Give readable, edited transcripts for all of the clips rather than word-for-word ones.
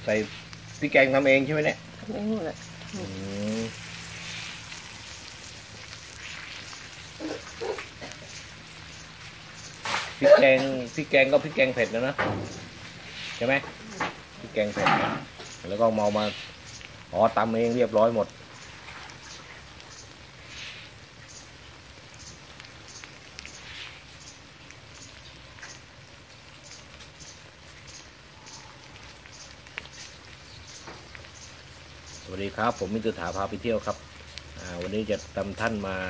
ส่พริกแกงทำเองใช่ไหมเนี่ยทำเองหมดเลยพริกแกงก็พริกแกงเผ็ดนะใช่ไหมพริกแกงเผ็ดนะแล้วก็เมามาตำเองเรียบร้อยหมดสวัสดีครับผมมิตรถาพาไปเที่ยวครับวันนี้จะนำท่านมา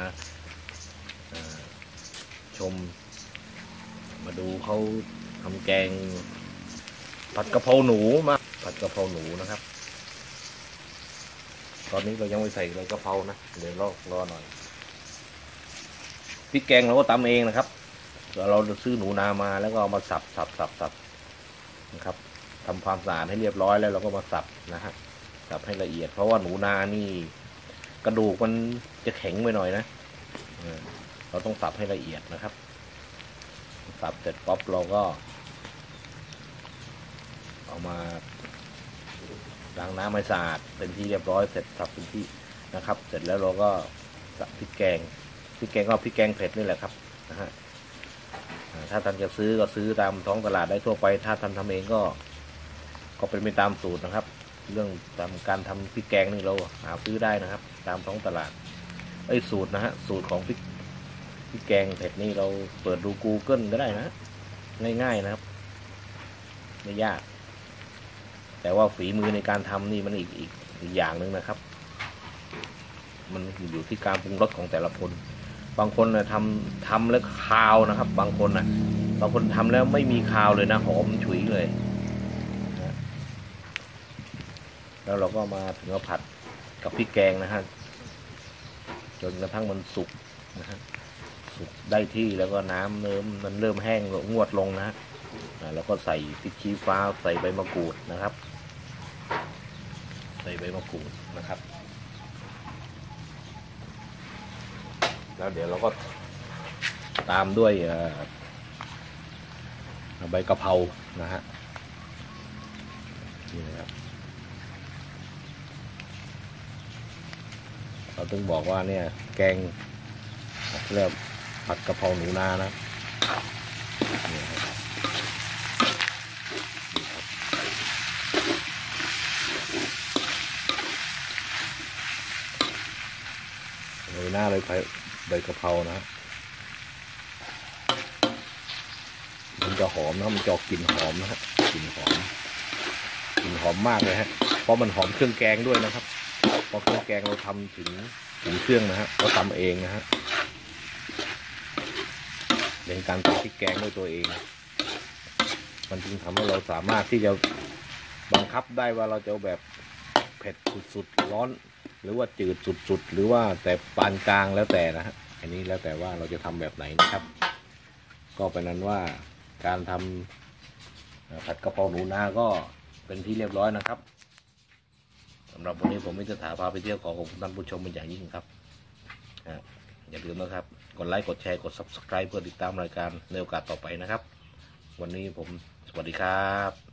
ชมมาดูเขาทำแกงผัดกะเพราหนูมาผัดกะเพราหนูนะครับตอนนี้เรายังไม่ใส่เลยกะเพรานะเดี๋ยวรอหน่อยพริกแกงเราก็ตำเองนะครับเราซื้อหนูนามาแล้วก็เอามาสับนะครับทำความสะอาดให้เรียบร้อยแล้วเราก็มาสับนะฮะสับให้ละเอียดเพราะว่าหนูนานี่กระดูกมันจะแข็งไปหน่อยนะเราต้องสับให้ละเอียดนะครับสับเสร็จป๊อปเราก็เอามาล้างน้ำให้สะอาดเป็นที่เรียบร้อยเสร็จสับเป็นที่นะครับเสร็จแล้วเราก็สับพริกแกงก็พริกแกงเผ็ดนี่แหละครับนะฮะถ้าท่านจะซื้อก็ซื้อตามท้องตลาดได้ทั่วไปถ้าท่านทำเองก็เป็นไปตามสูตรนะครับเรื่องตามการทำพริกแกงนี่เราหาซื้อได้นะครับตามท้องตลาดสูตรนะฮะสูตรของพริกแกงเผ็ดนี่เราเปิดดู Google ก็ได้นะง่ายๆนะครับไม่ยากแต่ว่าฝีมือในการทำนี่มันอีกอย่างหนึ่งนะครับมันอยู่ที่การปรุงรสของแต่ละคนบางคนนะทำแล้วคาวนะครับบางคนทำแล้วไม่มีคาวเลยนะหอมฉุยเลยนะแล้วเราก็มาถึงผัดกับพริกแกงนะฮะจนกระทั่งมันสุกนะฮะสุกได้ที่แล้วก็น้ำมันเริ่มแห้งงวดลงนะแล้วก็ใส่พริกชี้ฟ้าใส่ใบมะกรูดนะครับใส่ใบมะกรูดนะครับแล้วเดี๋ยวเราก็ตามด้วยใบกะเพรานะฮะนี่นะครับเราต้องบอกว่าเนี่ยแกงเรียกผัดกะเพราหนูนานะนี่ครับโรยหน้าเลยใบกะเพรานะมันจะหอมนะมันจะกลิ่นหอมนะฮะกลิ่นหอมมากเลยฮะเพราะมันหอมเครื่องแกงด้วยนะครับเพราะเครื่องแกงเราทำถึงเครื่องนะฮะเราทำเองนะฮะเป็นการทำพริกแกงด้วยตัวเองมันจึงทำให้เราสามารถที่จะบังคับได้ว่าเราจะแบบเผ็ดสุดๆร้อนหรือว่าจืดสุดๆหรือว่าแต่ปานกลางแล้วแต่นะฮะอันนี้แล้วแต่ว่าเราจะทำแบบไหนนะครับก็เป็นนั้นว่าการทำผัดกะเพราหนูนาก็เป็นที่เรียบร้อยนะครับสำหรับวันนี้ผมมิตรถาพาไปเที่ยวขอขอบคุณท่านผู้ชมเป็นอย่างยิ่งครับอย่าลืมนะครับกดไลค์กดแชร์กด Subscribe เพื่อติดตามรายการในโอกาสต่อไปนะครับวันนี้ผมสวัสดีครับ